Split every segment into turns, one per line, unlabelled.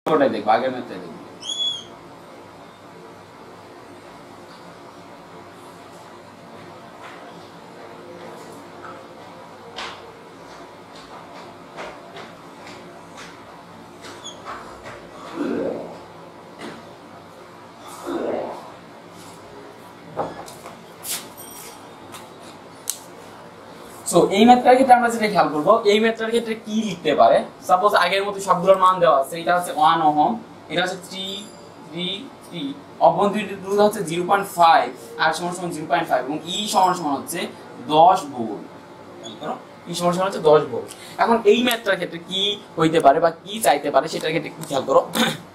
ওটাই দেখবো, আগের ম্যাথটাই দেখবো। সো এই ম্যাথটার ক্ষেত্রে আমরা যেটা খেয়াল করবো, এই ম্যাথটার ক্ষেত্রে কি লিখতে পারে, সাপোজ আগের মতো সবগুলোর মান দেওয়া আছে, এটা হচ্ছে 1 ওহম, এটা হচ্ছে 3 অভ্যন্তরীণ রোধ হচ্ছে 0.5 আর সমান সমান 0.5 এবং ই সমান সমান হচ্ছে 10 ভোল্ট। ই সমান সমান হচ্ছে 10 ভোল্ট। এখন এই ম্যাথটার ক্ষেত্রে কি হইতে পারে বা কি চাইতে পারে সেটার ক্ষেত্রে একটু খেয়াল করো।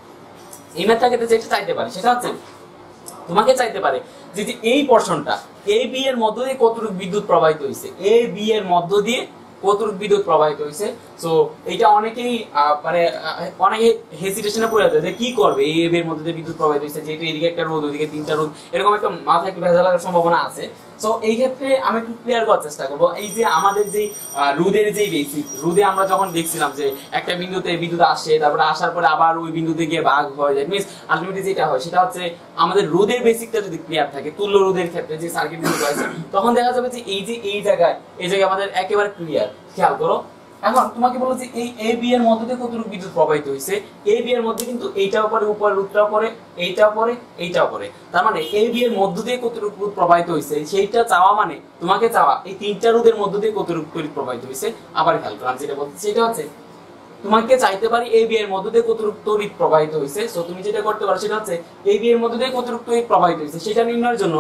এই ম্যাথটার ক্ষেত্রে যেটা চাইতে পারে সেটা হচ্ছে তোমাকে চাইতে পারে যে এই পোরশনটা এ বি এর মধ্য দিয়ে কতটুকু বিদ্যুৎ প্রবাহিত হইছে, এ বি এর মধ্য দিয়ে কতটুকু বিদ্যুৎ প্রবাহিত হইছে। সো এটা অনেকেই মানে অনেকে হেজিটেশনে পড়ে যায় যে কি করবে, এ বি এর মধ্যে দিয়ে বিদ্যুৎ প্রবাহিত হইছে, যেহেতু এদিকে একটা রোধ ওদিকে তিনটা রোধ, এরকম একটা মাথায় একটু ভেজাল লাগার সম্ভাবনা আছে। সো এই ক্ষেত্রে আমি একটু ক্লিয়ার করার চেষ্টা করবো। এই যে আমাদের যে রোধের যে বেসিক রোধে আমরা যখন দেখছিলাম যে একটা বিন্দুতে বিদ্যুৎ আসে, তারপরে আসার পরে আবার ওই বিন্দুতে গিয়ে ভাগ হয়ে যায়, মিনস আলটিমেটলি যেটা হয় সেটা হচ্ছে আমাদের রোধের বেসিকটা যদি ক্লিয়ার থাকে, তুল্য রোধের ক্ষেত্রে যে সার্কিটগুলো রয়েছে, তখন দেখা যাবে যে এই জায়গায় আমাদের একেবারে ক্লিয়ার। খেয়াল করো, এখন তোমাকে বলো যে এই এ বি এর মধ্যে দিয়ে কতটুকু বিদ্যুৎ প্রবাহিত হইছে, এ বি এর মধ্যে কিন্তু এইটাও পরে উপর রোধটাও পরে, এইটাও পরে, এইটাও পরে, তার মানে এ বি এর মধ্য দিয়ে কতটুকু রোধ প্রবাহিত হইছে সেইটা চাওয়া, মানে তোমাকে চাওয়া এই তিনটা রোধের মধ্য দিয়ে কতটুকু তড়িৎ প্রবাহিত হইছে। আবার খেয়াল করো, যেটা বলছি সেটা হচ্ছে তোমাকে চাইতে পারি এ বি এর মধ্য দিয়ে কতটুকু তড়িৎ প্রবাহিত হইছে। সো তুমি যেটা করতে পারো সেটা হচ্ছে এ বি এর মধ্য দিয়ে কতটুকু তড়িৎ প্রবাহিত হইছে সেটা নির্ণয়ের জন্য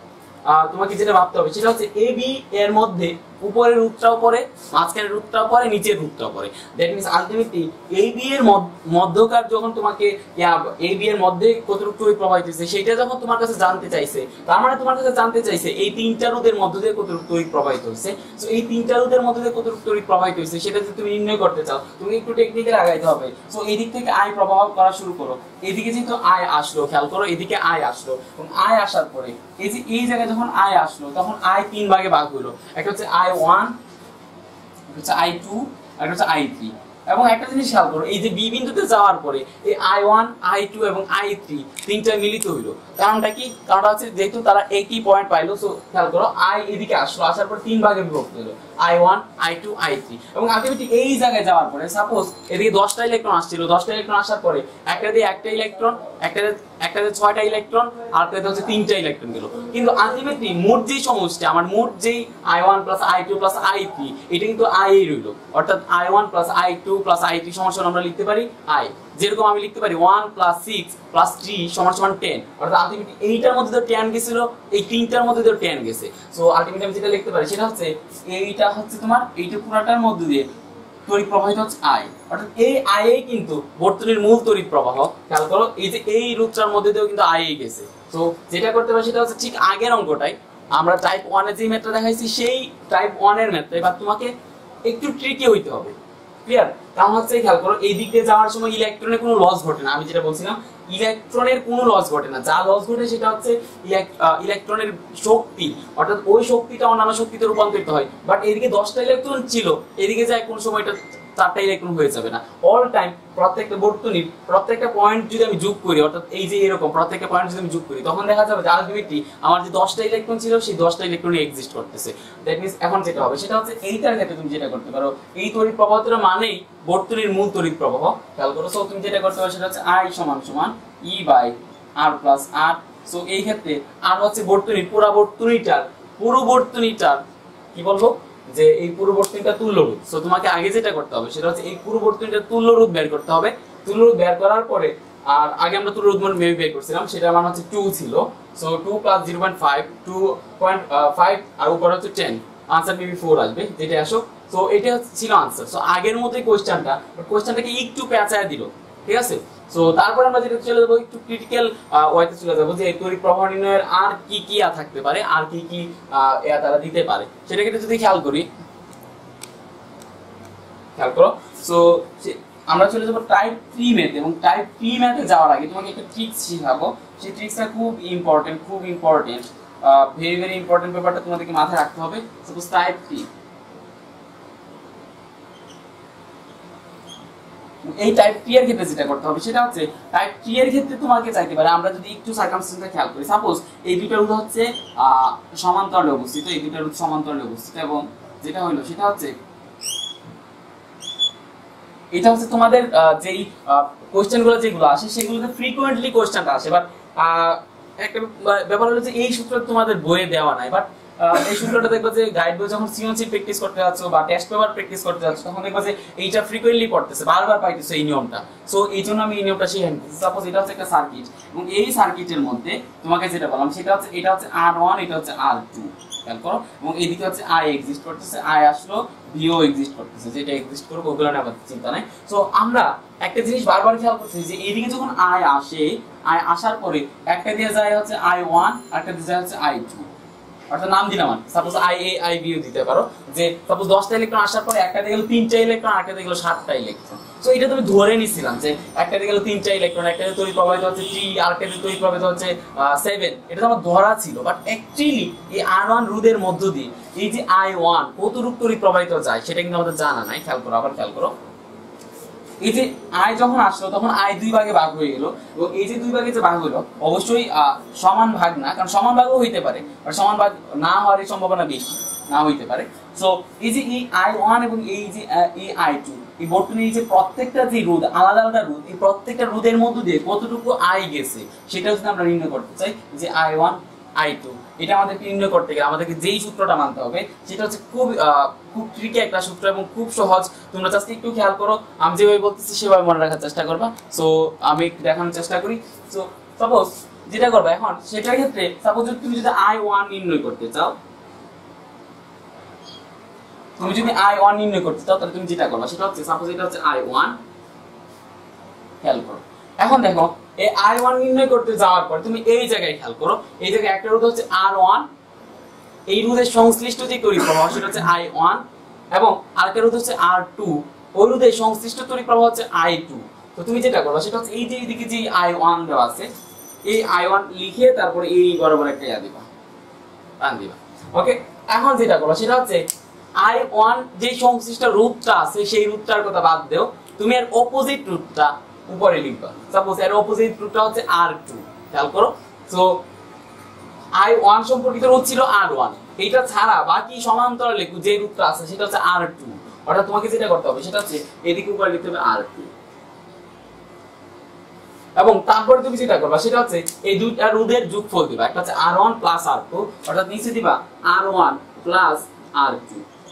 তোমাকে যেটা ভাবতে হবে সেটা হচ্ছে এ বি এর মধ্যে উপরের রূপটাও পড়ে, মাঝখানের রূপটাও পড়ে, নিচের রূপটাও পড়ে। That means ultimately A B এর মধ্যকার যখন তোমাকে এ বি এর মধ্যে কতটুকু তড়িৎ প্রবাহিত হইছে সেটা যখন তোমার কাছে জানতে চাইছে, তার মানে তোমার কাছে জানতে চাইছে এই তিনটা রোধের মধ্য দিয়ে কতটুকু তড়িৎ প্রবাহিত হইছে। সো এই তিনটা রোধের মধ্য দিয়ে কতটুকু তড়িৎ প্রবাহিত হইছে সেটা যদি তুমি নির্ণয় করতে চাও, তুমি একটু টেকনিক্যাল আগাইতে হবে। সো এই দিক থেকে আই প্রবাহ করা শুরু করো। এদিকে যেহেতু আই আসলো, খেয়াল করো এদিকে আই আসলো, এবং আই আসার পরে এই যে এই জায়গায় যখন আই আসলো তখন আই তিন ভাগে ভাগ হলো। একটা হচ্ছে I1, একটা হচ্ছে I2, একটা হচ্ছে I3। এবং একটা জিনিস খেয়াল করো, এই যে বি বিন্দুতে যাওয়ার পরে এই I1, I2 এবং I3 তিনটা মিলিত হইলো। কারণটা কি? কারণটা হচ্ছে যেহেতু তারা একই পয়েন্ট পাইলো। সো খেয়াল করো আই এদিকে আসলো, আসার পর তিন ভাগে বিভক্ত হলো, I1, I2, I3। এবং আলটিমেটলি এই জায়গায় যাওয়ার পরে সাপোজ এদিকে 10টা ইলেকট্রন আসছিল, 10টা ইলেকট্রন আসার পরে একটা দিয়ে একটা ইলেকট্রন, একটাতে 6টা ইলেকট্রন, আর একটাতে হচ্ছে 3টা ইলেকট্রন গেল। কিন্তু আলটিমেটলি মোট যেই সমষ্টি, আমার মোট যেই I1 plus I2 plus I3, এটা কিন্তু I এই রইলো। অর্থাৎ I1 plus I2 plus I3 সমান সমান আমরা লিখতে পারি I। যেরকম আমি লিখতে পারি 1 প্লাস 6 প্লাস 3 সমান সমান 10। অর্থাৎ আলটিমেটলি এইটার মধ্যে তো 10 গেছিল, এই তিনটার মধ্যে তো 10 গেছে। সো আলটিমেটলি আমি যেটা লিখতে পারি সেটা হচ্ছে এইটা হচ্ছে তোমার এইটা পুরোটার মধ্যে দিয়ে তড়িৎ প্রবাহিত হচ্ছে I। অর্থাৎ এই I এই কিন্তু বর্তনীর মূল তড়িৎ প্রবাহ। খেয়াল করো এই যে এই রূপটার মধ্যে দিয়েও কিন্তু I এই গেছে। সো যেটা করতে পারি সেটা হচ্ছে ঠিক আগের অঙ্কটাই, আমরা টাইপ 1 এর যে ম্যাথটা দেখাইছি সেই টাইপ 1 এর ম্যাথটা এবার তোমাকে একটু ট্রিকি হইতে হবে। ক্লিয়ার? কারণ হচ্ছে খেয়াল করো এই দিক দিয়ে যাওয়ার সময় ইলেকট্রনের কোনো লস ঘটে না। আমি যেটা বলছিলাম ইলেকট্রনের কোনো লস ঘটে না, যা লস ঘটে সেটা হচ্ছে ইলেকট্রনের শক্তি, অর্থাৎ ওই শক্তিটা অন্যান্য শক্তিতে রূপান্তরিত হয়। বাট এদিকে 10টা ইলেকট্রন ছিল, এদিকে যায় কোন সময় এটা 4টা ইলেকট্রন হয়ে যাবে না। অল টাইম প্রত্যেকটা বর্তনীর প্রত্যেকটা পয়েন্ট যদি আমি যোগ করি, অর্থাৎ এই যে এরকম প্রত্যেকটা পয়েন্ট যদি আমি যোগ করি, তখন দেখা যাবে যে আলটিমেটলি আমার যে 10টা ইলেকট্রন ছিল সেই 10টা ইলেকট্রনই এক্সিস্ট করতেছে। দ্যাট মিন্স এখন যেটা হবে সেটা হচ্ছে এইটার ক্ষেত্রে তুমি যেটা করতে পারো, এই তড়িৎ প্রবাহটা মানেই বর্তনীর মূল তড়িৎ প্রবাহ। খেয়াল করো, সো তুমি যেটা করতে পারো সেটা হচ্ছে I সমান সমান E by R plus R। So এই ক্ষেত্রে আর হচ্ছে বর্তনীর পুরো বর্তনীটার কি বলবো যে এই পুরো বর্তনীটা তুল্য রোধ। সো তোমাকে আগে যেটা করতে হবে সেটা হচ্ছে এই পুরো বর্তনীটা তুল্য রোধ বের করতে হবে। তুল্য রোধ বের করার পরে, আর আগে আমরা তুল্য রোধ মানে মেবি বের করছিলাম, সেটার মান হচ্ছে 2 ছিল। সো 2 প্লাস 0.5 2.5 আর উপরে হচ্ছে 10, आंसर মেবি 4 আসবে যেটা আসো। সো এটা ছিল आंसर। সো আগের মতোই কোশ্চেনটাকে একটু পেঁচায় দিল, ঠিক আছে। সো তারপর আমরা যেটা চলে যাব একটু ক্রিটিক্যাল ওয়েতে চলে যাব যে তড়িৎ প্রবাহ নির্ণয়ের আর কি কি থাকতে পারে, আর কি কি তারা দিতে পারে সেটাকে যদি খেয়াল করো। সো আমরা চলে যাব টাইপ 3 ম্যাথে, এবং টাইপ 3 ম্যাথে যাওয়ার আগে তোমাকে একটা ট্রিক্স শেখাবো। সেই ট্রিক্সটা খুব ইম্পর্টেন্ট, ভেরি ভেরি ইম্পর্টেন্ট। ব্যাপারটা তোমাদেরকে মাথায় রাখতে হবে। সাপোজ টাইপ 3, এই টাইপ টি এর ক্ষেত্রে যেটা করতে হবে সেটা হচ্ছে টাইপ টি এর ক্ষেত্রে তোমাকে চাইতে পারে, আমরা যদি একটু সার্কামস্টেন্সটা খেয়াল করি, সাপোজ এই দুইটা রুট হচ্ছে সমান্তরালে অবস্থিত, এই দুইটা রুট সমান্তরালে অবস্থিত, এবং যেটা হলো সেটা হচ্ছে এটা হচ্ছে তোমাদের যেই কোশ্চেনগুলো যেগুলো আসে সেগুলোতে ফ্রিকোয়েন্টলি কোশ্চেনটা আসে, বাট একটা ব্যাপার হলো যে এই সূত্র তোমাদের বইয়ে দেওয়া নাই, বাট এই সূত্রটা দেখবে যে গাইড বই যখন সিওসি প্র্যাকটিস করতে যাচ্ছ বা টেস্ট পেপার প্র্যাকটিস করতে যাচ্ছ তখন দেখবে যে এইটা ফ্রিকোয়েন্টলি পড়তেছে, বারবার পাইতেছে এই নিয়মটা। সো এই জন্য আমি এই নিয়মটা শিখে নিতেছি। সাপোজ এটা হচ্ছে একটা সার্কিট, এবং এই সার্কিটের মধ্যে তোমাকে যেটা বললাম সেটা হচ্ছে এটা হচ্ছে R1, এটা হচ্ছে R2, খেয়াল করো, এবং এইদিকে হচ্ছে I এক্সিস্ট করতেছে, I আসলো, ভিও এক্সিস্ট করতেছে, যেটা এক্সিস্ট করবে ওগুলো নিয়ে আমাদের চিন্তা নাই। সো আমরা একটা জিনিস বারবার খেয়াল করতেছি যে এইদিকে যখন I আসে, I আসার পরে একটা দিয়ে যায় হচ্ছে I1, একটা দিয়ে যায় হচ্ছে I2, অর্থাৎ নাম দিলাম আমি, সাপোজ IA IBও দিতে পারো, যে সাপোজ 10টা ইলেকট্রন আসার পরে একটা দিয়ে গেল 3টা ইলেকট্রন, আরেকটা দিয়ে গেল 7টা ইলেকট্রন। সো এটা তুমি ধরে নিছিলাম যে একটা দিয়ে গেল 3টা ইলেকট্রন, একটা দিয়ে তড়িৎ প্রবাহিত হচ্ছে 3, আরেকটা দিয়ে তড়িৎ প্রবাহিত হচ্ছে 7, এটা তো আমার ধরা ছিল, বাট অ্যাকচুয়ালি এই R1 রোধের মধ্য দিয়ে এই যে I1 কতটুকু তড়িৎ প্রবাহিত যায় সেটা কিন্তু আমাদের জানা নাই। খেয়াল করো, আবার খেয়াল করো, এই যে I যখন আসলো তখন I দুই ভাগে ভাগ হয়ে গেল, এবং এই যে দুই ভাগে যে ভাগ হলো অবশ্যই সমান ভাগ না, কারণ সমান ভাগও হইতে পারে, আর সমান ভাগ না হওয়ার সম্ভাবনা বেশি, না হইতে পারে। সো এই যে এই I1 এবং এই যে এই I2, এই বর্তমানে এই যে প্রত্যেকটা যে রোধ আলাদা আলাদা রোধ, এই প্রত্যেকটা রোধের মধ্য দিয়ে কতটুকু I গেছে সেটা যদি আমরা নির্ণয় করতে চাই, যে I1 I2, এটা আমাদেরকে নির্ণয় করতে গেলে আমাদেরকে যেই সূত্রটা মানতে হবে সেটা হচ্ছে খুব ট্রিকি একটা সূত্র এবং খুব সহজ। তোমরা জাস্ট একটু খেয়াল করো, আমি যেভাবে বলতেছি সেভাবে মনে রাখার চেষ্টা করবা। সো আমি একটু দেখানোর চেষ্টা করি। সো সাপোজ যেটা করবা এখন সেটার ক্ষেত্রে, সাপোজ তুমি যদি I1 নির্ণয় করতে চাও, I1 নির্ণয় করতে চাও তাহলে তুমি যেটা করবা সেটা হচ্ছে, সাপোজ এটা হচ্ছে I1, খেয়াল করো, এখন দেখো এই I1 নির্ণয় করতে যাওয়ার পর তুমি এই জায়গায় খেয়াল করো, এই জায়গায় একটা রোধ হচ্ছে R1, এই রোধের সংশ্লিষ্ট যে তড়িৎ প্রবাহ সেটা হচ্ছে I1, এবং আরেকটা রোধ হচ্ছে R2, ওই রোধের সংশ্লিষ্ট তড়িৎ প্রবাহ হচ্ছে I2। তো তুমি যেটা করবা সেটা হচ্ছে এই যে এইদিকে যে I1 দেওয়া আছে, এই I1 লিখে তারপরে এই বরাবর একটা দিবা, টান দিবা। ওকে, এখন যেটা করবা সেটা হচ্ছে I1 যে সংশ্লিষ্ট রোধটা আছে সেই রোধটার কথা বাদ দাও, তুমি এর অপোজিট রোধটা উপরে লিখবা। সাপোজ এর অপোজিট রুটটা হচ্ছে R2, খেয়াল করো। সো I1 সম্পর্কিত রুট ছিল R1, এটা ছাড়া বাকি সমান্তরালে যে রুটটা আছে সেটা হচ্ছে R2, অর্থাৎ তোমাকে যেটা করতে হবে সেটা হচ্ছে এদিকে উপরে লিখতে হবে R2, এবং তারপরে তুমি যেটা করবা সেটা হচ্ছে এই দুইটা রোধের যোগফল দিবা, একটা হচ্ছে R1 প্লাস R2, অর্থাৎ নিচে দিবা R1 প্লাস R2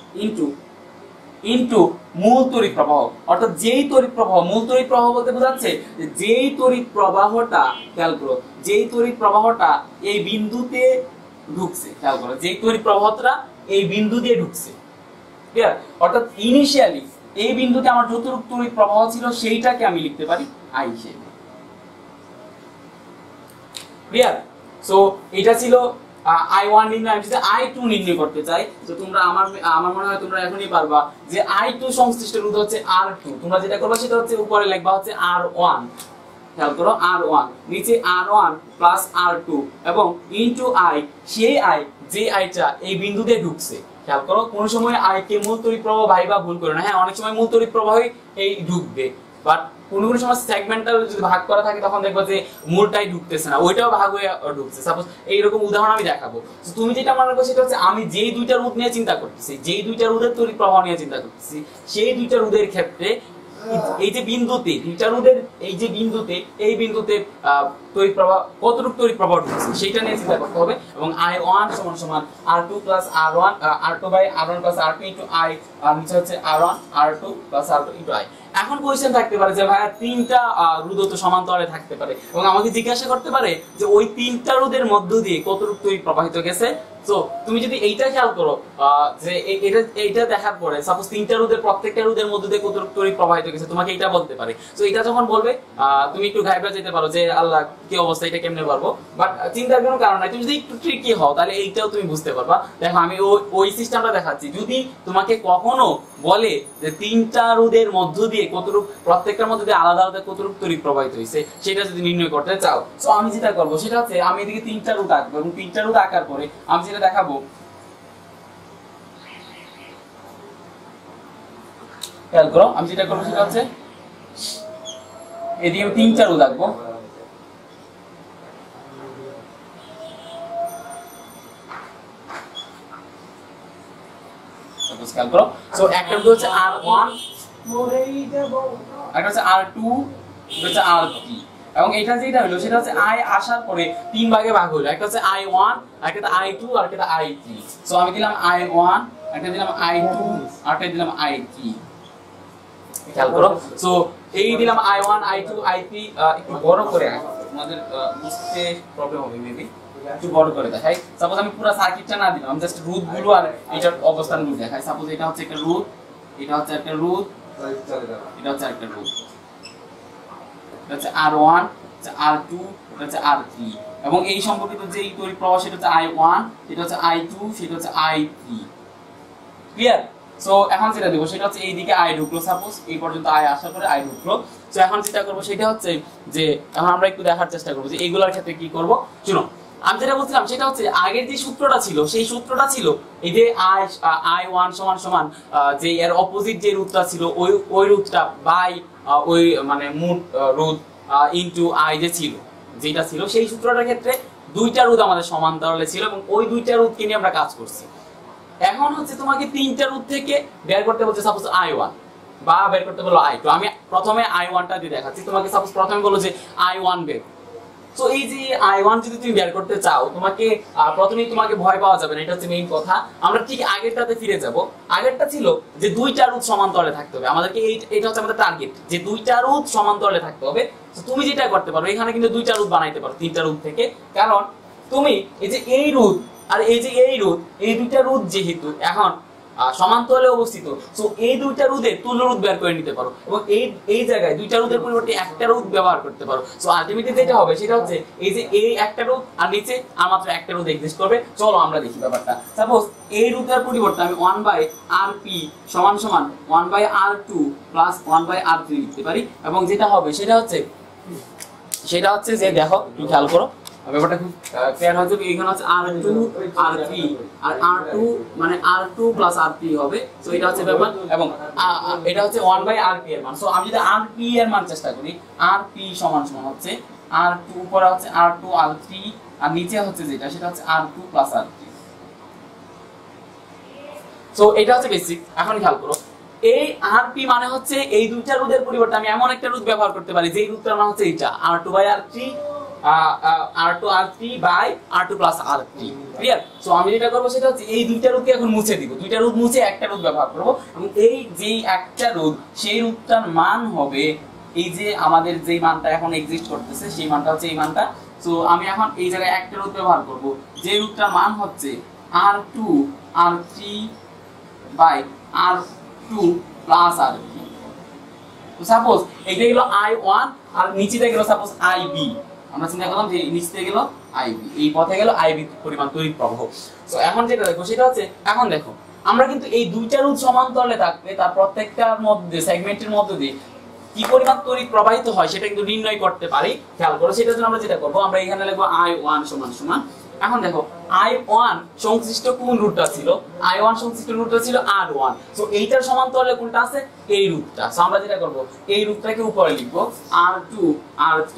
ইনটু মূল তড়িৎ প্রবাহ, অর্থাৎ যেই তড়িৎ প্রবাহ, মূল তড়িৎ প্রবাহ বলতে বোঝাচ্ছে যেই তড়িৎ প্রবাহটা, খেয়াল করো, যেই তড়িৎ প্রবাহটা এই বিন্দুতে ঢুকছে, খেয়াল করো, যেই তড়িৎ প্রবাহটা এই বিন্দু দিয়ে ঢুকছে, ক্লিয়ার? অর্থাৎ ইনিশিয়ালি এই বিন্দুতে আমার যতটুকু তড়িৎ প্রবাহ ছিল সেইটাকে আমি লিখতে পারি I হিসেবে, ক্লিয়ার? সো এটা ছিল I1 নির্ণয়। আমি যদি I2 নির্ণয় করতে চাই, তো তোমরা আমার মনে হয় তোমরা এখনই পারবা যে I2 সংশ্লিষ্ট রোধ হচ্ছে R2, তোমরা যেটা করবা সেটা হচ্ছে উপরে লিখবা হচ্ছে R1, খেয়াল করো, R1 নিচে R1 প্লাস R2 এবং ইনটু I, সেই I যে আইটা এই বিন্দুতে ঢুকছে, খেয়াল করো, কোন সময় I কে মূল তড়িৎ প্রবাহ ভাইবা ভুল করো না। হ্যাঁ, অনেক সময় মূল তড়িৎ প্রবাহই এই ঢুকবে, বাট কোন কোন সময় সেগমেন্টাল যদি ভাগ করা থাকে তখন দেখবা যে মূলটাই ঢুকতেছে না, ওইটাও ভাগ হয়ে ঢুকছে। সাপোজ এইরকম উদাহরণ আমি দেখাবো। তো তুমি যেটা মনে করো সেটা হচ্ছে আমি যেই দুইটা রোধ নিয়ে চিন্তা করতেছি, যেই দুইটা রোধের তড়িৎ প্রবাহ নিয়ে চিন্তা করতেছি, সেই দুইটা রোধের ক্ষেত্রে এই যে বিন্দুতে দুইটা রোধের এই বিন্দুতে তড়িৎ প্রবাহ, কতটুকু তড়িৎ প্রবাহ ঢুকছে সেটা নিয়ে চিন্তা করতে হবে, এবং I1 সমান সমান R2 plus R1, R2 by R1 plus R2 into I, আর নিচে হচ্ছে R1 R2 plus R2 into I। এখন কোশ্চেন থাকতে পারে যে ভাইয়া তিনটা রোধ তো সমান্তরালে থাকতে পারে, এবং আমাকে জিজ্ঞাসা করতে পারে যে ওই তিনটা রোধের মধ্য দিয়ে কতটুকু তড়িৎ প্রবাহিত গেছে। সো তুমি যদি এইটা খেয়াল করো যে এইটা দেখার পরে সাপোজ তিনটা রোধের প্রত্যেকটা রোধের মধ্য দিয়ে কতটুকু তড়িৎ প্রবাহিত গেছে তোমাকে এটা বলতে পারে। সো এটা যখন বলবে তুমি একটু ঘাবড়ে যেতে পারো যে আল্লাহ কি অবস্থা, এটা কেমনে পারবো, বাট চিন্তার কোনো কারণ নাই। তুমি যদি একটু ট্রিকি হও তাহলে এইটাও তুমি বুঝতে পারবা। দেখো আমি ওই সিস্টেমটা দেখাচ্ছি। যদি তোমাকে কখনো বলে যে তিনটা রোধের মধ্য দিয়ে কতটুকু, প্রত্যেকটার মধ্যে দিয়ে আলাদা আলাদা কতটুকু তড়িৎ প্রবাহিত হয়েছে সেটা যদি নির্ণয় করতে চাও, সো আমি যেটা করবো সেটা হচ্ছে আমি এদিকে তিনটা রোধ আঁকবো, এবং তিনটা রোধ আঁকার পরে আমি যেটা দেখাবো, খেয়াল করো, আমি যেটা করবো সেটা হচ্ছে এদিকে আমি তিনটা রোধ আঁকবো। খেয়াল করো, সো একটা রোধ হচ্ছে R1, একটা হচ্ছে R2, এটা হচ্ছে R3, এবং এটা যেটা হলো সেটা হচ্ছে I আসার পরে তিন ভাগে ভাগ হলো, একটা হচ্ছে I1, একটা I2 আর একটা I3। সো আমি দিলাম I1, একটা দিলাম I2 আর একটা দিলাম I3। খেয়াল করো, সো এই দিলাম I1 I2 I3। একটু বড় করে তোমাদের বুঝতে প্রবলেম হবে মেবি, একটু বড় করে দেখাই। সাপোজ আমি পুরো সার্কিটটা না দিলাম, আমি জাস্ট রুট গুলো আর এটার অবস্থানগুলো দেখাই। সাপোজ এটা হচ্ছে একটা রুট, এটা হচ্ছে একটা রুট, এটা হচ্ছে একটা রুট, এটা হচ্ছে R1, এটা হচ্ছে R2, এটা হচ্ছে R3, এবং এই সম্পর্কিত যে তড়িৎ প্রবাহ সেটা হচ্ছে I1, এটা হচ্ছে I2, সেটা হচ্ছে I3। ক্লিয়ার? সো এখন যেটা দেব সেটা হচ্ছে এই দিকে I ঢুকলো, সাপোজ এই পর্যন্ত I আসার পরে I ঢুকলো। সো এখন যেটা করব সেটা হচ্ছে যে এখন আমরা একটু দেখার চেষ্টা করব যে এইগুলোর ক্ষেত্রে কি করব। শুনো, আমি যেটা বলছিলাম সেটা হচ্ছে আগের যে সূত্রটা ছিল সেই সূত্রটা ছিল এই যে I1 সমান সমান যে এর অপোজিট যে রুটটা ছিল ওই রুটটা বাই ওই মানে মোট রুট ইনটু I যে ছিল, যেটা ছিল সেই সূত্রটার ক্ষেত্রে দুইটা রুট আমাদের সমান্তরালে ছিল এবং ওই দুইটা রুটকে নিয়ে আমরা কাজ করছি। এখন হচ্ছে তোমাকে তিনটা রুট থেকে বের করতে বলছে সাপোজ I1 বা বের করতে বলো I2। আমি প্রথমে I1টা দিয়ে দেখাচ্ছি তোমাকে। সাপোজ প্রথমে বলো যে I1 বের। সো এই যে I1 যদি তুমি বের করতে চাও তোমাকে প্রথমেই তোমাকে ভয় পাওয়া যাবে না, এটা হচ্ছে মেইন কথা। আমরা ঠিক আগেরটাতে ফিরে যাব। আগেরটা ছিল যে দুইটা রুট সমান্তরালে থাকতে হবে আমাদেরকে, এটা হচ্ছে আমাদের টার্গেট যে দুইটা রুট সমান্তরালে থাকতে হবে। তো তুমি যেটা করতে পারো এখানে কিন্তু দুইটা রুট বানাইতে পারো তিনটা রুট থেকে, কারণ তুমি এই যে এই রুট আর এই যে এই রুট, এই দুইটা রুট যেহেতু এখন সমান্তরালে অবস্থিত, সো এই দুইটা রুটের তুল্য রুট বের করে নিতে পারো এবং এই জায়গায় দুইটা রুটের পরিবর্তে একটা রুট ব্যবহার করতে পারো। সো আলটিমেটলি যেটা হবে সেটা হচ্ছে এই যে এই একটা রুট আর নিচে আর মাত্র একটা রুট এক্সিস্ট করবে। চলো আমরা দেখি ব্যাপারটা। সাপোজ এই রুটের পরিবর্তে আমি 1/rp সমান সমান 1/r2 প্লাস 1/r3 লিখতে পারি, এবং যেটা হবে সেটা হচ্ছে যে দেখো একটু খেয়াল করো ব্যাপারটা খুব ক্লিয়ার হয়ে যাবে। এখানে হচ্ছে R2 R3 আর R2 মানে R2 প্লাস R3 হবে। সো এটা হচ্ছে ব্যাপার, এবং এটা হচ্ছে 1/rp এর মান। সো আমি যদি rp এর মান চেষ্টা করি, rp সমান সমান হচ্ছে R2 উপরে হচ্ছে R2 R3 আর নিচে হচ্ছে যেটা সেটা হচ্ছে R2 প্লাস R3। সো এটা হচ্ছে বেসিক। এখন খেয়াল করো এই rp মানে হচ্ছে এই দুইটা রুটের পরিবর্তে আমি এমন একটা রুট ব্যবহার করতে পারি যেই রুটটার মান হচ্ছে এইটা R2/r3 R2 R3 by R2 plus R3। Clear? So আমি যেটা করব সেটা হচ্ছে এই দুইটা রুটকে এখন মুছে দিব, দুইটা রুট মুছে একটা রুট ব্যবহার করব, এবং এই যেই একটা রুট সেই রুটটার মান হবে এই যে আমাদের যেই মানটা এখন এক্সিস্ট করতেছে সেই মানটা হচ্ছে এই মানটা। সো আমি এখন এই জায়গায় একটা রুট ব্যবহার করব যে রুটটার মান হচ্ছে R2 R3 by R2 plus R3। তো সাপোজ এইটা হলো I1 আর নিচেটা গেল সাপোজ IB। আমরা চিন্তা করলাম যে নিচ থেকে গেল IB, এই পথে গেল IB পরিমাণ তড়িৎ প্রবাহ। সো এখন যেটা দেখো সেটা হচ্ছে এখন দেখো আমরা কিন্তু এই দুইটা রুট সমান্তরালে থাকলে তার প্রত্যেকটার মধ্যে সেগমেন্টের মধ্যে দিয়ে কি পরিমাণ তড়িৎ প্রবাহিত হয় সেটা কিন্তু নির্ণয় করতে পারি। খেয়াল করো, সেটার জন্য আমরা যেটা করব আমরা এখানে লিখব I1 সমান সমান। এখন দেখো I1 সংশ্লিষ্ট কোন রুটটা ছিল, I1 সংশ্লিষ্ট রুটটা ছিল R1। সো এইটার সমান্তরালে কোনটা আছে, এই রুটটা। সো আমরা যেটা করব এই রুটটাকে উপরে লিখব R2 R3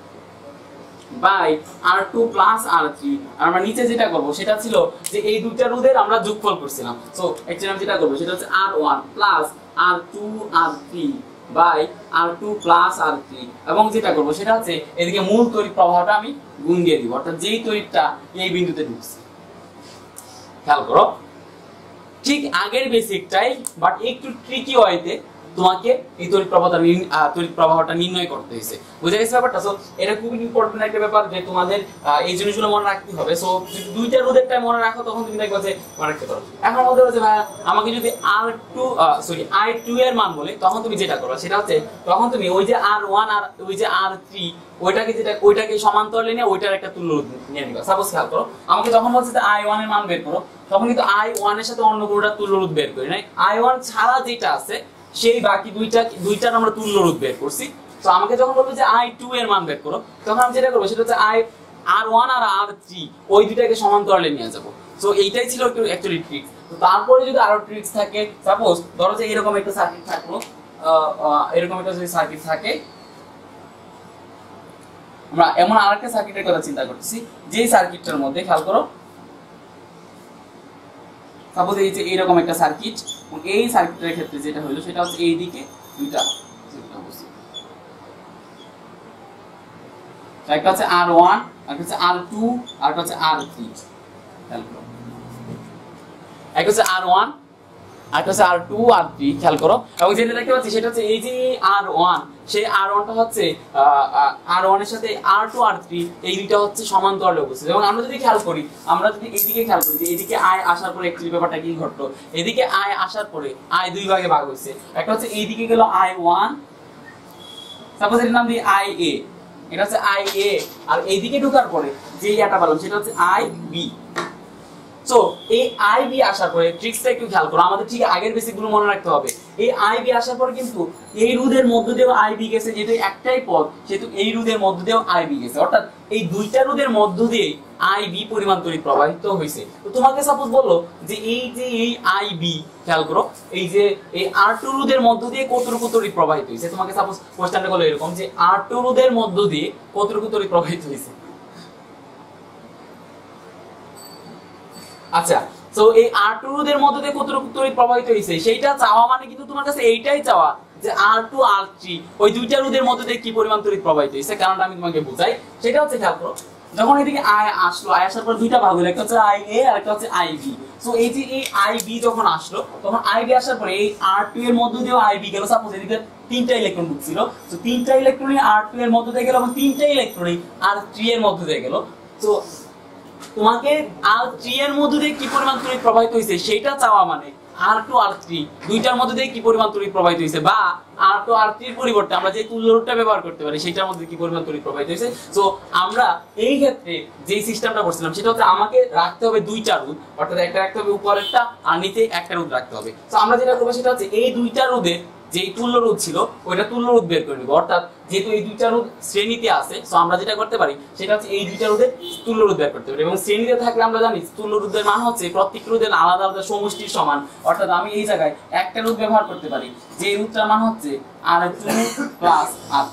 by R2 plus R3। আর আমরা নিচে যেটা করব সেটা ছিল যে এই দুইটা রুটের আমরা যোগফল করছিলাম। সো অ্যাকচুয়ালি আমি যেটা করব সেটা হচ্ছে R1 plus R2 R3 by R2 plus R3, এবং যেটা করব সেটা হচ্ছে এদিকে মূল তড়িৎ প্রবাহটা আমি গুণ দিয়ে দিব, অর্থাৎ যেই তড়িৎটা এই বিন্দুতে ঢুকছে। খেয়াল করো ঠিক আগের বেসিকটাই, বাট একটু ট্রিকি ওয়েতে তোমাকে এই তড়িৎ প্রবাহটা নির্ণয় করতে হয়েছে। বুঝা গেছে ব্যাপারটা? সো এটা খুব ইম্পর্টেন্ট একটা ব্যাপার যে তোমাদের এই জিনিসগুলো মনে রাখতে হবে। সো যদি দুইটা রোধেরটা মনে রাখো তখন তুমি দেখবে যে মনে রাখতে পারো। এখন বলতে পারো যে ভাই আমাকে যদি I2 এর মান বলে তখন তুমি যেটা করবে সেটা হচ্ছে তখন তুমি ওই যে R1 আর ওই যে R3 ওইটাকে সমান্তরালে নিয়ে ওইটার একটা তুল্য রোধ নিয়ে নিবা। সাপোজ খেয়াল করো আমাকে যখন বলছে যে I1 এর মান বের করো তখন কিন্তু I1 এর সাথে অন্য কোনটা তুল্য রোধ বের করি নাই, I1 ছাড়া যেটা আছে সেই বাকি দুইটার আমরা তুল্য রোধ বের করছি। তো আমাকে যখন বলবে যে I2 এর মান বের করো তখন আমি যেটা করবো সেটা হচ্ছে R1 আর R3 ওই দুইটাকে সমান্তরালে নিয়ে যাব। সো এইটাই ছিল একটু অ্যাকচুয়ালি ট্রিক্স। তো তারপরে যদি আরো ট্রিক্স থাকে, সাপোজ ধরো যে এরকম একটা সার্কিট থাকলো, এরকম একটা যদি সার্কিট থাকে আমরা এমন আরেকটা সার্কিটের কথা চিন্তা করতেছি, যেই সার্কিটটার মধ্যে খেয়াল করো, সাপোজ এই যে এইরকম একটা সার্কিট, এই সার্কিটের ক্ষেত্রে যেটা হলো সেটা হচ্ছে এই দিকে দুইটা, একটা হচ্ছে R1, একটা হচ্ছে R2, আর একটা হচ্ছে R3। খেয়াল করো, একটা হচ্ছে R1, আরেকটা হচ্ছে R2, R3, খেয়াল করো। এবং যেটা দেখতে পাচ্ছি সেটা হচ্ছে এই যে R1, সেই R1টা হচ্ছে R1 এর সাথে R2, R3 এই দুইটা হচ্ছে সমান্তরালে উপস্থিত। এবং আমরা যদি খেয়াল করি, আমরা যদি এইদিকে খেয়াল করি যে এইদিকে I আসার পরে একচুয়ালি ব্যাপারটা কি ঘটলো, এদিকে I আসার পরে I দুই ভাগে ভাগ হয়েছে। একটা হচ্ছে এইদিকে গেল I1, সাপোজ এর নাম দিই IA, এটা হচ্ছে IA, আর এইদিকে ঢোকার পরে যে ইয়াটা পেলাম সেটা হচ্ছে IB। সো এই IB আসার পরে ট্রিক্সটা একটু খেয়াল করো, আমাদের ঠিক আগের বেসিক গুলো মনে রাখতে হবে। এই IB আসার পরে কিন্তু এই রোধের মধ্য দিয়েও IB গেছে, যেহেতু একটাই পথ সেহেতু এই রোধের মধ্য দিয়েও IB গেছে, অর্থাৎ এই দুইটা রোধের মধ্য দিয়ে IB পরিমাণ তড়িৎ প্রবাহিত হয়েছে। তো তোমাকে সাপোজ বললো যে এই IB, খেয়াল করো, এই যে এই R2 রোধের মধ্য দিয়ে কতটুকু তড়িৎ প্রবাহিত হয়েছে। তোমাকে সাপোজ কোশ্চেনটা বলো এরকম যে R2 রোধের মধ্য দিয়ে কতটুকু তড়িৎ প্রবাহিত হয়েছে। আচ্ছা, সো এই R2 রোধের মধ্যে দিয়ে কতটুকু তড়িৎ প্রবাহিত হয়েছে সেইটা চাওয়া মানে কিন্তু তোমার কাছে এইটাই চাওয়া যে R2, R3 ওই দুইটা রোধের মধ্যে দিয়ে কি পরিমাণ তড়িৎ প্রবাহিত হয়েছে। কারণটা আমি তোমাকে বুঝাই, সেটা হচ্ছে খেয়াল করো, যখন এদিকে I আসলো, I আসার পর দুইটা ভাগ হলো, একটা হচ্ছে IA আর একটা হচ্ছে IB। সো এই যে এই IB যখন আসলো, তখন IB আসার পরে এই R2 এর মধ্য দিয়েও IB গেল। সাপোজ এদিকে তিনটা ইলেকট্রন ঢুকছিল, তো তিনটা ইলেকট্রনই R2 এর মধ্য দিয়ে গেল এবং তিনটা ইলেকট্রনই R3 এর মধ্য দিয়ে গেল। তো তোমাকে R3 এর মধ্যে দিয়ে কি পরিমাণ তড়িৎ প্রবাহিত হয়েছে সেটা চাওয়া মানে R2, R3 দুইটার মধ্যে দিয়ে কি পরিমাণ তড়িৎ প্রবাহিত হয়েছে, বা R2, R3 এর পরিবর্তে আমরা যে তুল্য রোধটা ব্যবহার করতে পারি সেটার মধ্যে কি পরিমাণ তড়িৎ প্রবাহিত হয়েছে। সো আমরা এই ক্ষেত্রে যে সিস্টেমটা করছিলাম সেটা হচ্ছে আমাকে রাখতে হবে দুইটা রোধ, অর্থাৎ একটা রাখতে হবে উপরেরটা আর নিচে একটা রোধ রাখতে হবে। সো আমরা যেটা করব সেটা হচ্ছে এই দুইটা রোধের যে তুল্য রোধ ছিল ওইটা তুল্য রোধ বের করে নিব, অর্থাৎ যেহেতু এই দুইটা রোধ শ্রেণীতে আছে, সো আমরা যেটা করতে পারি সেটা হচ্ছে এই দুইটা রোধের তুল্য রোধ বের করতে পারি। এবং শ্রেণীতে থাকলে আমরা জানি তুল্য রোধের মান হচ্ছে প্রত্যেক রোধের আলাদা আলাদা সমষ্টির সমান, অর্থাৎ আমি এই জায়গায় একটা রোধ ব্যবহার করতে পারি যে রোধটার মান হচ্ছে R2 প্লাস R3।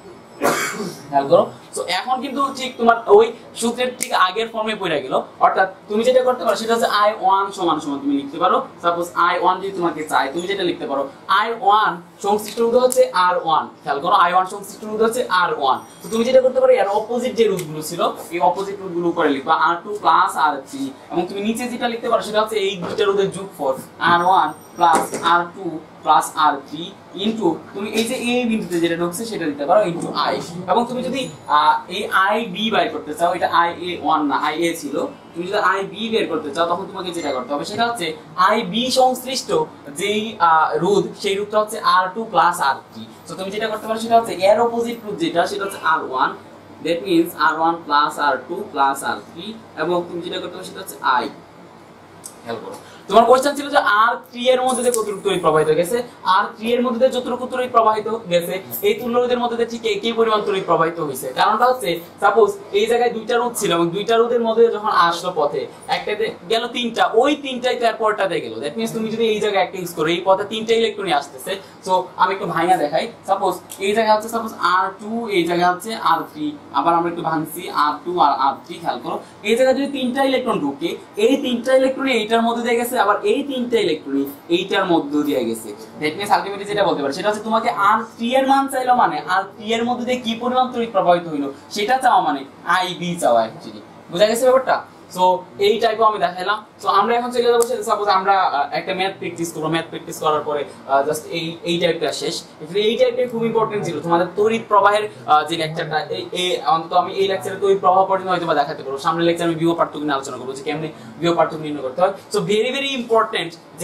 খেয়াল করো, সো এখন কিন্তু ঠিক তোমার ওই সূত্রের ঠিক আগের ফর্মে পড়ে গেল, অর্থাৎ তুমি যেটা করতে পারো সেটা হচ্ছে I1 সমান সমান তুমি লিখতে পারো, সাপোজ I1 যদি তোমাকে চাই তুমি যেটা লিখতে পারো I1 সংশ্লিষ্ট রোধ হচ্ছে R1। খেয়াল করো, I1 সংশ্লিষ্ট রোধ হচ্ছে R1। তো তুমি যেটা করতে পারো এর অপোজিট যে রোধগুলো ছিল এই অপোজিট রোধগুলো করে লিখবা R2 প্লাস R3, এবং তুমি নিচে যেটা লিখতে পারো সেটা হচ্ছে এই দুইটা রোধের যোগফল R1 plus R2 plus R3 into তুমি এই যে এই বিন্দুতে যেটা ঢুকছে সেটা দিতে পারো ইনটু I। এবং তুমি যদি এই IB বের করতে চাও, এটা IA1 না IA ছিল, তুমি যদি IB বের করতে চাও তখন তোমাকে যেটা করতে হবে সেটা হচ্ছে IB সংশ্লিষ্ট যেই রোধ সেই রোধটা হচ্ছে R2 প্লাস R3। সো তুমি যেটা করতে পারো সেটা হচ্ছে এর অপোজিট রোধ যেটা সেটা হচ্ছে R1, that means R1 plus R2 plus R3, এবং তুমি যেটা করতে পারো সেটা হচ্ছে I। খেয়াল করো, তোমার কোশ্চেন ছিল যে R3 এর মধ্যে দিয়ে কতটুকু তড়িৎ প্রবাহিত গেছে, R3 এর মধ্যে দিয়ে যতটুকু তড়িৎ প্রবাহিত গেছে এই তুল্য রোধের মধ্যে দিয়ে ঠিক একই পরিমাণ তড়িৎ প্রবাহিত হইছে। কারণটা হচ্ছে সাপোজ এই জায়গায় দুইটা রোধ ছিল এবং দুইটা রোধের মধ্যে যখন আসলো পথে একটাতে গেল তিনটা, ওই তিনটাই তো এরপরটাতে গেল। দ্যাট মিন্স তুমি যদি এই জায়গায় একটা ইউজ করো, এই পথে তিনটা ইলেকট্রনই আসতেছে। সো আমি একটু ভাঙা দেখাই, সাপোজ এই জায়গায় হচ্ছে সাপোজ R2, এই জায়গায় হচ্ছে R3, আবার আমরা একটু ভাঙছি R2 আর R3। খেয়াল করো, এই জায়গায় যদি তিনটা ইলেকট্রন ঢুকে এই তিনটা ইলেকট্রনই এইটার মধ্যে দিয়ে গেছে, আবার এই তিনটা ইলেকট্রনই এইটার মধ্য দিয়ে গেছে। দ্যাট মিন্স আলটিমেটলি যেটা বলতে পারি সেটা হচ্ছে তোমাকে R3 এর মান চাইলো মানে R3 এর মধ্যে দিয়ে কি পরিমাণ তড়িৎ প্রবাহিত হইলো সেটা চাওয়া মানে IB চাওয়া। অ্যাকচুয়ালি বুঝা গেছে ব্যাপারটা? সো এই টাইপও আমি দেখাইলাম। সো আমরা এখন চলে যাবো, সাপোজ আমরা একটা ম্যাথ প্র্যাকটিস করব, ম্যাথ প্র্যাকটিস করার পরে জাস্ট এই টাইপটা শেষ। এই টাইপটা খুব ইম্পর্টেন্ট ছিল তোমাদের তড়িৎ প্রবাহের যে লেকচারটা, এই অন্তত আমি এই লেকচারে তড়িৎ প্রবাহ পর্যন্ত হয়তো বা দেখাতে পারবো। সামনের লেকচারে আমি বিভব পার্থক্য নিয়ে আলোচনা করবো যে কেমনে বিভব পার্থক্য নির্ণয় করতে হয়। সো ভেরি ভেরি ইম্পর্টেন্ট যে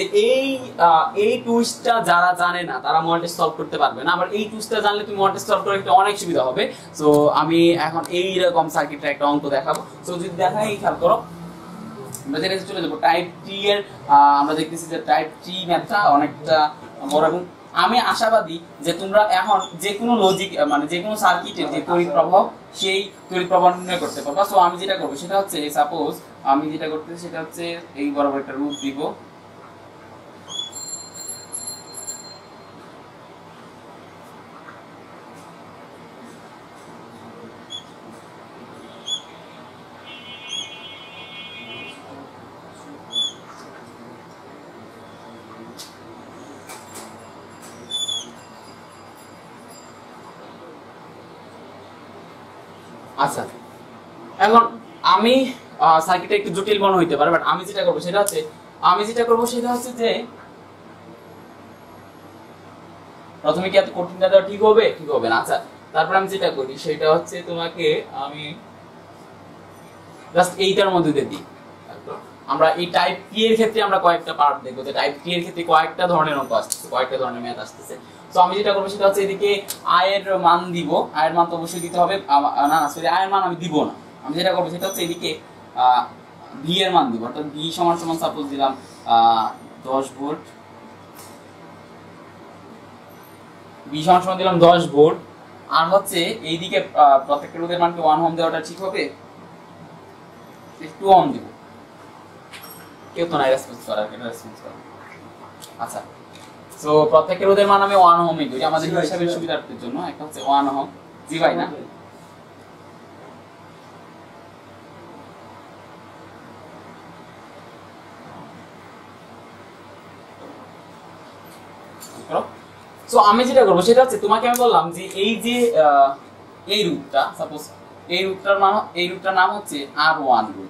এই টুইস্টটা যারা জানে না তারা মডেল টেস্ট সলভ করতে পারবে না, আবার এই টুইস্টটা জানলে তুমি মডেল টেস্ট সলভ করতে অনেক সুবিধা হবে। সো আমি এখন এই রকম সার্কিটের একটা অঙ্ক দেখাবো। সো যদি দেখাই, খেয়াল করো, আমরা যেটা চলে যাবো টাইপ টি এর। আমরা দেখতেছি যে টাইপ টি ম্যাথটা অনেকটা বড়, এবং আমি আশাবাদী যে তোমরা এখন যে কোনো লজিক মানে যে কোনো সার্কিটের যে তড়িৎ প্রবাহ সেই তড়িৎ প্রবাহ নির্ণয় করতে পারবা। সো আমি যেটা করবো সেটা হচ্ছে সাপোজ আমি যেটা করতেছি সেটা হচ্ছে এই বরাবর একটা রুট দিব, আচ্ছা, এখন আমি সার্কিটটা একটু জটিল মনে হইতে পারে, বাট আমি যেটা করবো সেটা হচ্ছে যে প্রথমে কি এত কঠিনটা দেওয়া ঠিক হবে? ঠিক হবে না। আচ্ছা, তারপর আমি যেটা করি সেটা হচ্ছে তোমাকে আমি জাস্ট এইটার মধ্যে দিয়ে দিই। আমরা এই টাইপ টি এর ক্ষেত্রে আমরা কয়েকটা পার্ট দেখবো, যে টাইপ টি এর ক্ষেত্রে কয়েকটা ধরনের অঙ্ক আসতেছে, কয়েকটা ধরনের ম্যাথ আসতেছে। তো আমি যেটা করবো সেটা হচ্ছে এদিকে আয়ের মান দিব, আয়ের মান তো অবশ্যই দিতে হবে, না না সরি আয়ের মান আমি দিব না। আমি যেটা করবো সেটা হচ্ছে এদিকে ভি এর মান দিব, অর্থাৎ ভি সমান সমান সাপোজ দিলাম 10 ভোল্ট, ভি সমান সমান দিলাম 10 ভোল্ট। আর হচ্ছে এইদিকে প্রত্যেকটা রোধের মানকে 1 ওহম দেওয়াটা ঠিক হবে, 2 ওহম দিব। কেউ তো নাই রেসপন্স করার, কেন রেসপন্স করা? আচ্ছা, সো প্রত্যেকটা রোধের মান আমি 1 ওহমই ধরি আমাদের হিসাবের সুবিধার্থের জন্য। একটা হচ্ছে 1 ওহম, জি ভাই না? সো আমি যেটা করবো সেটা হচ্ছে তোমাকে আমি বললাম যে এই যে এই রুটটা, সাপোজ এই রুটটার নাম হচ্ছে R1 রুট।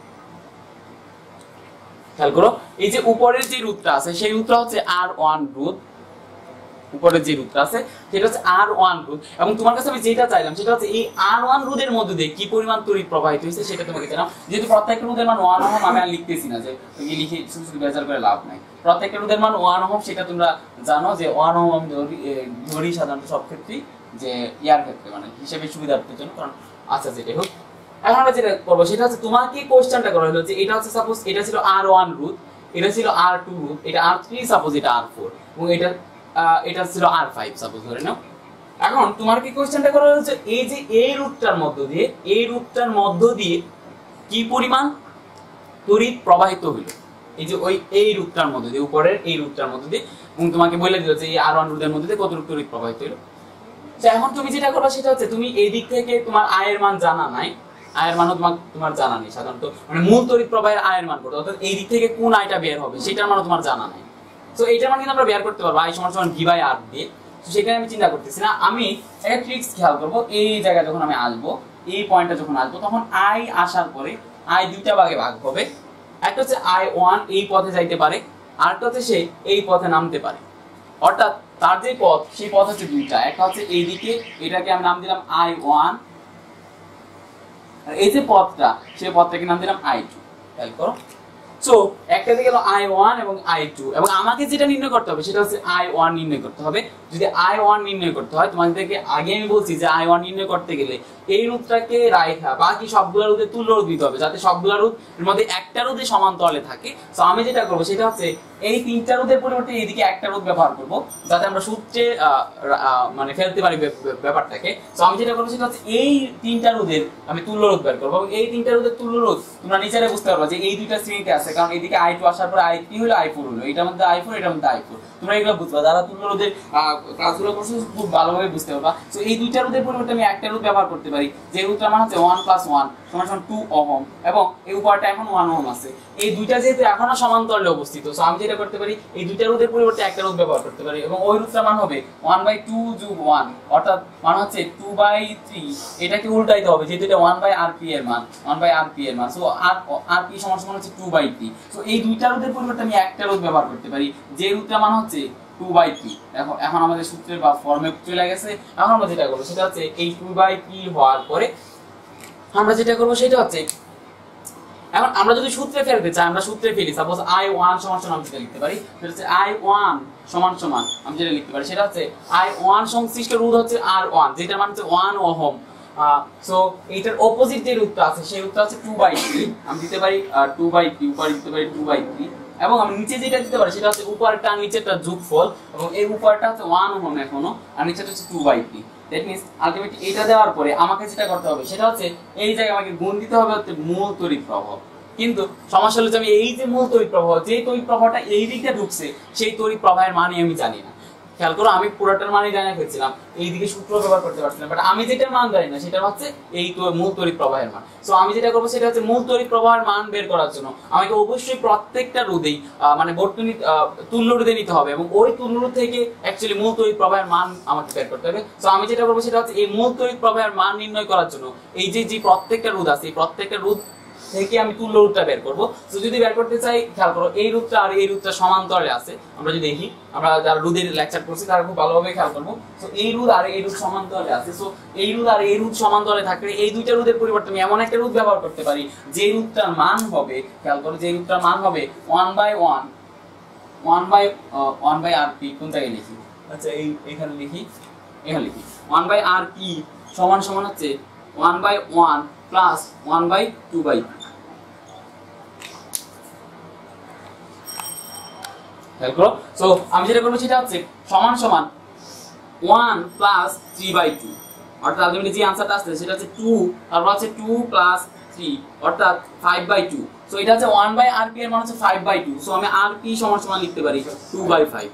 খেয়াল করো, এই যে উপরের যে রুটটা আছে সেই রুটটা হচ্ছে R1 রুট, উপরের যে রুটটা আছে সেটা হচ্ছে R1 রুট। এবং তোমার কাছে আমি যেটা চাইলাম সেটা হচ্ছে এই R1 রুটের মধ্যে দিয়ে কি পরিমাণ তড়িৎ প্রবাহিত হয়েছে সেটা তোমাকে জানাও। যেহেতু প্রত্যেকটা রোধের মান 1 ওহম, আমি আর লিখতেছি না যে লিখে শুধু শুধু বেজার করে লাভ নাই। প্রত্যেকটা রোধের মান 1 ওহম, সেটা তোমরা জানো যে 1 ওহম আমি ধরি সাধারণত সব ক্ষেত্রেই, যে ইয়ার ক্ষেত্রে মানে হিসেবে সুবিধার্থের জন্য। কারণ আচ্ছা যেটাই হোক, এখন আমরা যেটা করবো সেটা হচ্ছে তোমাকে কোশ্চেনটা করা হলো যে এটা হচ্ছে সাপোজ এটা ছিল R1 রুট, এটা ছিল R2 রুট, এটা R3, সাপোজ এটা R4, এবং এটা ছিল R5 সাপোজ ধরে নাও। এখন তোমার কি কোশ্চেনটা করা হচ্ছে এই যে এই রুটটার মধ্য দিয়ে কি পরিমাণ তড়িৎ প্রবাহিত হইল, এই যে এই রুটটার মধ্যে দিয়ে, উপরের এই রুটটার মধ্যে দিয়ে, এবং তোমাকে বলে দিল যে এই R1 রুটের মধ্যে দিয়ে কতটুকু তড়িৎ প্রবাহিত হইল। এখন তুমি যেটা করবা সেটা হচ্ছে তুমি এই দিক থেকে তোমার আয়ের মান জানা নাই, আয়ের মানও তোমার জানা নেই সাধারণত, মানে মূল তড়িৎ প্রবাহের আয়ের মান করতে, অর্থাৎ এই দিক থেকে কোন আয়টা বের হবে সেটার মানও তোমার জানা নাই। তো এইটার মান কিন্তু আমরা বের করতে পারবো আই সমান সমান ভি বাই আর দিয়ে। তো সেখানে আমি চিন্তা করতেছি না, আমি একটা ট্রিক্স খেয়াল করবো। এই জায়গায় যখন আমি আসবো, এই পয়েন্টটা যখন আসবো, তখন আই আসার পরে আই দুইটা ভাগে ভাগ হবে। একটা হচ্ছে I1 এই পথে যাইতে পারে, আরেকটা হচ্ছে সে এই পথে নামতে পারে। অর্থাৎ তার যে পথ, সেই পথ হচ্ছে দুইটা, একটা হচ্ছে এইদিকে, এটাকে আমি নাম দিলাম I1, আর এই যে পথটা, সেই পথটাকে নাম দিলাম I2। খেয়াল করো, সো একটা দিকে গেল I1 এবং I2, এবং আমাকে যেটা নির্ণয় করতে হবে সেটা হচ্ছে I1 নির্ণয় করতে হবে। যদি I1 নির্ণয় করতে হয়, তোমাদেরকে আগে আমি বলছি যে I1 নির্ণয় করতে গেলে এই রোধটাকে রাইখা বাকি সবগুলা রোধে তুল্য রোধ দিতে হবে, যাতে সবগুলা রোধ এর মধ্যে একটা রোধে সমান্তরালে থাকে। সো আমি যেটা করব সেটা হচ্ছে এই তিনটা রোধের পরিবর্তে এইদিকে একটা রোধ ব্যবহার করব, যাতে আমরা সূত্রে মানে ফেলতে পারি ব্যাপারটাকে। সো আমি যেটা করব সেটা হচ্ছে এই তিনটা রোধের আমি তুল্য রোধ বের করব, এবং এই তিনটা রোধের তুল্য রোধ তোমরা নিচে বুঝতে পারবা যে এই দুইটা শ্রেণীতে আছে, কারণ এইদিকে I2 আসার পর I3 হলো, I4 হলো, এটার মধ্যে I4, এটার মধ্যে I4। তোমরা এগুলো বুঝবা, যারা তুল্য রোধের কাজগুলো করছো খুব ভালোভাবে বুঝতে পারবা। সো এই দুইটা রোধের পরিবর্তে আমি একটা রোধ ব্যবহার করতে পারি, যে রোধটার মান হচ্ছে 1 + 1 = 2 ওহম, এবং এই উপরটা এখন 1 ওহম আছে। এই দুইটা যেহেতু এখনো সমান্তরালে অবস্থিত, সো আমি যেটা করতে পারি এই দুইটা রোধের পরিবর্তে একটা রোধ ব্যবহার করতে পারি, এবং ওই রোধটার মান হবে 1/2 + 1, অর্থাৎ মান হচ্ছে 2/3। এটাকে উল্টাইতে হবে, যেহেতু এটা 1/rp এর মান, 1/rp এর মান, সো rp সমান হচ্ছে 2/3। সো এই দুইটা রোধের পরিবর্তে আমি একটা রোধ ব্যবহার করতে পারি, যে রোধটার মান হচ্ছে 2/3। এখন আমাদের সূত্রের বা ফর্মে চলে গেছে। এখন আমরা যেটা করব সেটা হচ্ছে এই 2/3 হওয়ার পরে আমরা যেটা করব সেটা হচ্ছে, এখন আমরা যদি সূত্রে ফেলতে চাই আমরা সূত্রে ফেলি। সাপোজ I1 = আমি যেটা লিখতে পারি সেটা হচ্ছে I1 = আমি যেটা লিখতে পারি সেটা হচ্ছে I1 সংশ্লিষ্ট রোধ হচ্ছে R1, যেটার মান হচ্ছে 1 ওহম। সো এইটার অপোজিট যে রোধটা আছে সেই রোধটা হচ্ছে 2/3। আমি দিতে পারি 2/3, উপরে দিতে পারি 2/3, এবং আমি নিচে যেটা দিতে পারি সেটা হচ্ছে উপরটা আর নিচেরটা যোগফল, এবং এই উপরটা হচ্ছে 1 ওহম এখনো, আর নিচেরটা হচ্ছে 2/3। দ্যাট মিন্স আলটিমেটলি এটা দেওয়ার পরে আমাকে যেটা করতে হবে সেটা হচ্ছে এই জায়গায় আমাকে গুণ দিতে হবে হচ্ছে মূল তড়িৎ প্রবাহ। কিন্তু সমস্যা হলো যে আমি এই যে মূল তড়িৎ প্রবাহ, যে তড়িৎ প্রবাহটা এই দিকটা ঢুকছে সেই তড়িৎ প্রবাহের মানে আমি জানি না। খেয়াল করো আমি পুরোটার মানই জানা ফেলছিলাম, এইদিকে সূত্র ব্যবহার করতে পারছিলাম, বাট আমি যেটা মান জানি না সেটা হচ্ছে এই তো মূল তড়িৎ প্রবাহের মান। সো আমি যেটা করবো সেটা হচ্ছে মূল তড়িৎ প্রবাহের মান বের করার জন্য আমাকে অবশ্যই প্রত্যেকটা রোধেই মানে বর্তনী তুল্য রোধে নিতে হবে এবং ওই তুল্য রোধ থেকে অ্যাকচুয়ালি মূল তড়িৎ প্রবাহের মান আমাকে বের করতে হবে। সো আমি যেটা করবো সেটা হচ্ছে এই মূল তড়িৎ প্রবাহের মান নির্ণয় করার জন্য এই যে প্রত্যেকটা রোধ আছে এই প্রত্যেকটা রোধ থেকে আমি তুল্য রোধটা বের করব। তো যদি বের করতে চাই খেয়াল করো এই রোধটা আর এই রোধটা সমান্তরালে আছে, আমরা যদি দেখি আমরা যারা রোধের লেকচার করছি তারা খুব ভালোভাবে খেয়াল করব। তো এই রোধ আর এই রোধ সমান্তরালে আছে। সো এই রোধ আর এই রোধ সমান্তরালে থাকলে এই দুইটা রোধের পরিবর্তে আমি এমন একটা রোধ ব্যবহার করতে পারি যে রোধটার মান হবে, খেয়াল করো যে রোধটার মান হবে 1/1 কোনটাকে লিখি, আচ্ছা এখানে লিখি 1/Rp সমান সমান হচ্ছে 1/1 প্লাস 1/2/2। দেখো সো আমি যেটা করব সেটা হচ্ছে সমান সমান 1 প্লাস 3/2, অর্থাৎ আলটিমেটলি যে आंसरটা আসছে সেটা হচ্ছে 2, তারপর হচ্ছে 2 প্লাস 3 অর্থাৎ 5/2। সো এটা হচ্ছে 1/Rp এর মান হচ্ছে 5/2। সো আমি Rp সমান সমান লিখতে পারি 2/5।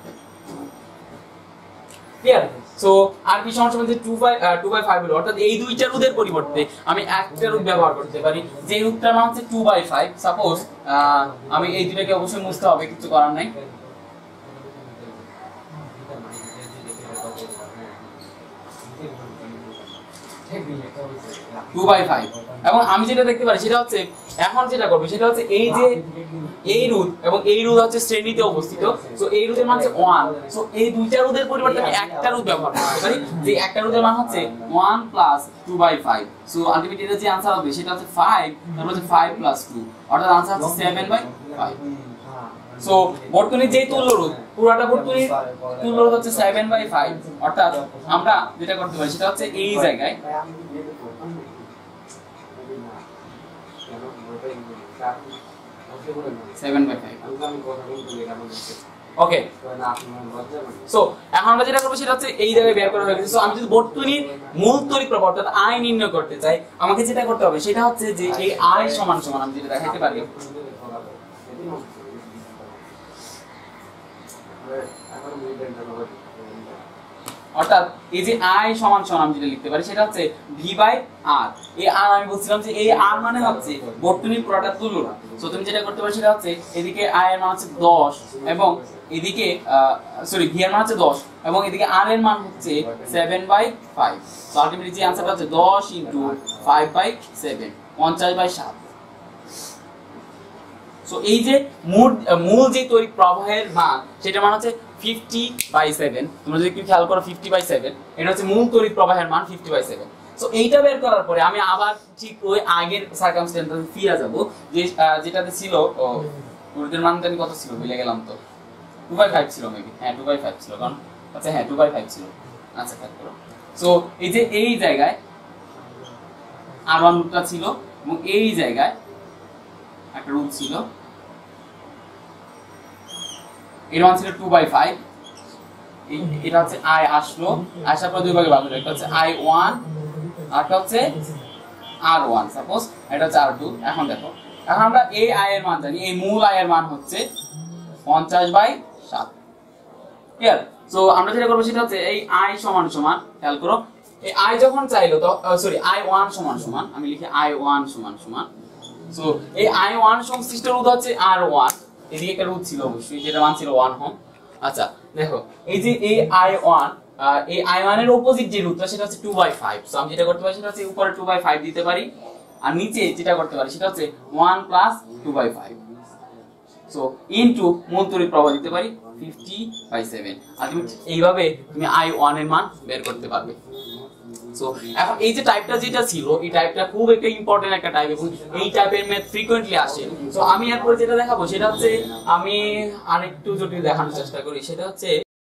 ক্লিয়ার? সো Rp সমান সমান যে 2/5 হলো, অর্থাৎ এই দুইটা রোধের পরিবর্তে আমি একটা রোধ ব্যবহার করতে পারি যে রোধটার মান হচ্ছে 2/5। সাপোজ আমি এই দুইটাকে অবশ্যই মুছতে হবে, কিছু করার নাই। 2/5 এবং আমি যেটা দেখতে পারি সেটা হচ্ছে এখন যেটা করব সেটা হচ্ছে এই যে এই রোধ এবং এই রোধ হচ্ছে শ্রেণীতে অবস্থিত। সো এই রোধের মান হচ্ছে 1। সো এই দুইটা রোধের পরিবর্তে আমি একটা রোধ ব্যবহার করতে পারি যে একটা রোধের মান হচ্ছে 1 প্লাস 2/5। সো আলটিমেটলি এর যে आंसर হবে সেটা হচ্ছে 5, তারপর হচ্ছে 5 প্লাস 2 অর্থাৎ आंसर হচ্ছে 7/5। সো বর্তনীর যে তুল্য রোধ পুরোটা বর্তনীর তুল্য রোধ হচ্ছে 7/5, অর্থাৎ আমরা যেটা করতে পারি সেটা হচ্ছে এই জায়গায় 7/5। ওকে সো এখন আমরা যেটা করব সেটা হচ্ছে এই জায়গায় বের করা হয়ে গেছে। সো আমি যদি বর্তনীর মূল তড়িৎ প্রবাহ অর্থাৎ I নির্ণয় করতে চাই আমাকে যেটা করতে হবে সেটা হচ্ছে যে এই I সমান সমান আমি যেটা দেখাইতে পারি অর্থাৎ এই যে I সমান সমান আমি যেটা লিখতে পারি সেটা হচ্ছে V/R। এই R আমি বলছিলাম যে এই R মানে হচ্ছে বর্তনীর পুরোটা তুল্য রোধ। সো তুমি যেটা করতে পারো সেটা হচ্ছে এদিকে I এর মান হচ্ছে 10 এবং এদিকে সরি V এর মান হচ্ছে 10 এবং এদিকে R এর মান হচ্ছে 7/5। সো আলটিমেটলি যে आंसरটা হচ্ছে 10 * 5/7 50/7। সো এই যে মূল যে তড়িৎ প্রবাহের মান সেটা মান হচ্ছে 50/7। তোমরা যদি একটু খেয়াল করো 50/7 এটা হচ্ছে মূল তড়িৎ প্রবাহের মান 50/7। সো এইটা বের করার পরে আমি আবার ঠিক ওই আগের সার্কামস্ট্যান্সে ফিরে যাব যে যেটাতে ছিল রোধের মান জানি কত ছিল ভুলে গেলাম তো 2/5 ছিল মেবি, হ্যাঁ 2/5 ছিল কারণ আচ্ছা হ্যাঁ 2/5 ছিল। আচ্ছা খেয়াল করো সো এই যে এই জায়গায় R1 রোধটা ছিল এবং এই জায়গায় একটা রোধ ছিল, এর মান ছিল 2/5। এটা হচ্ছে I আসলো, আসার পর দুই ভাগে ভাগ হলো, একটা হচ্ছে I1 আর একটা হচ্ছে R1 সাপোজ এটা হচ্ছে R2। এখন দেখো এখন আমরা এই I এর মান জানি, এই মূল I এর মান হচ্ছে 50/7। ক্লিয়ার? সো আমরা যেটা করব সেটা হচ্ছে এই I সমান সমান খেয়াল করো এই I যখন চাইলো তো সরি I1 সমান সমান আমি লিখি I1 সমান সমান। সো এই I1 সংশ্লিষ্ট রোধ হচ্ছে R1, এদিকে একটা রোধ ছিল অবশ্যই যেটা মান ছিল 1 ওহম। আচ্ছা দেখো এই যে এই I1 এই I1 এর অপোজিট যে রোধটা সেটা হচ্ছে 2/5। সো আমি যেটা করতে পারি সেটা হচ্ছে উপরে 2/5 দিতে পারি আর নিচে যেটা করতে পারি সেটা হচ্ছে 1 প্লাস 2/5। সো ইনটু মূল তড়িৎ প্রবাহ দিতে পারি 50/7। আলটিমেটলি এইভাবে তুমি I1 এর মান বের করতে পারবে। সো এখন এই যে টাইপটা যেটা ছিল এই টাইপটা খুব একটা ইম্পর্টেন্ট একটা টাইপ এবং এই টাইপের ম্যাথ ফ্রিকোয়েন্টলি আসে। সো আমি এরপর যেটা দেখাবো সেটা হচ্ছে আমি আরেকটু জটিল দেখানোর চেষ্টা করি সেটা হচ্ছে